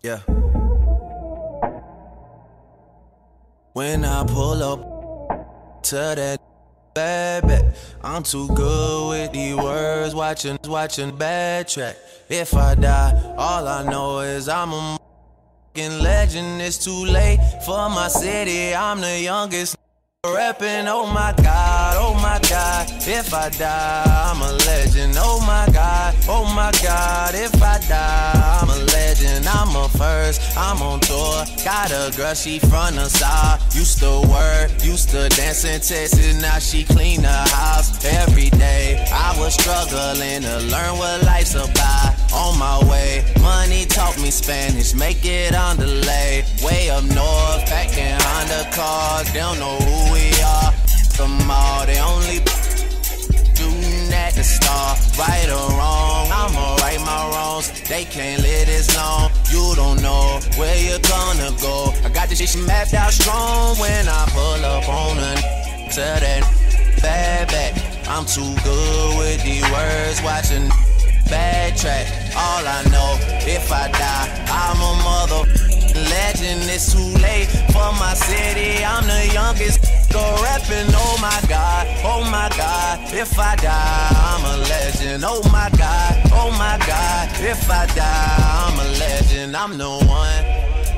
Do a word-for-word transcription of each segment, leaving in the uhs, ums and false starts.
Yeah. When I pull up to that baby, I'm too good with these words, watching, watching bad track. If I die, all I know is I'm a f***ing legend. It's too late for my city, I'm the youngest reppin'. Oh my God, oh my God, if I die, I'm a legend. Oh my God, oh my God, if I die, I'm a legend. I'm a first, I'm on tour. Got a girl, she from the south. Used to work, used to dance in Texas. Now she clean the house every day. I was struggling to learn what life's about. On my way, money taught me Spanish, make it on delay. Way up north, packing Honda cars. They don't know who we are. Them all, they only shooting at the star. Right or wrong, I'ma right my wrongs. They can't live this long. You don't know where you're gonna go. I got this shit mapped out strong. When I pull up on a to that bad back, I'm too good with these words, watching bad track. All I know, if I die, I'm a mother legend. It's too late for my city, I'm the youngest go rapping. Oh my God, oh my God, if I die, I'm a legend. Oh my God, oh my God, if I die, I'm a legend. I'm the one,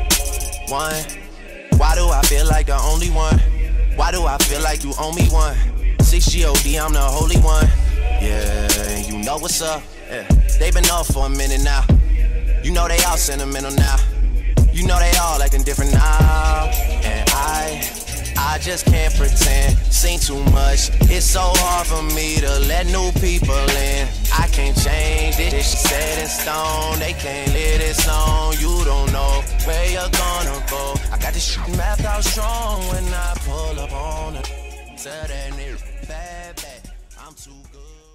one. Why do I feel like the only one? Why do I feel like you owe me one? six G O D, I'm the holy one. Yeah, you know what's up. Yeah. They been off for a minute now. You know they all sentimental now. You know they all acting different now. And I, I just can't pretend. Seen too much. It's so hard for me to let new people in. I can't change it. This shit set in stone. They can't live this on. You don't know where you're gonna go. I got this shit mapped out strong. When I pull up on it, tell that nigga bad, bad. I'm too good.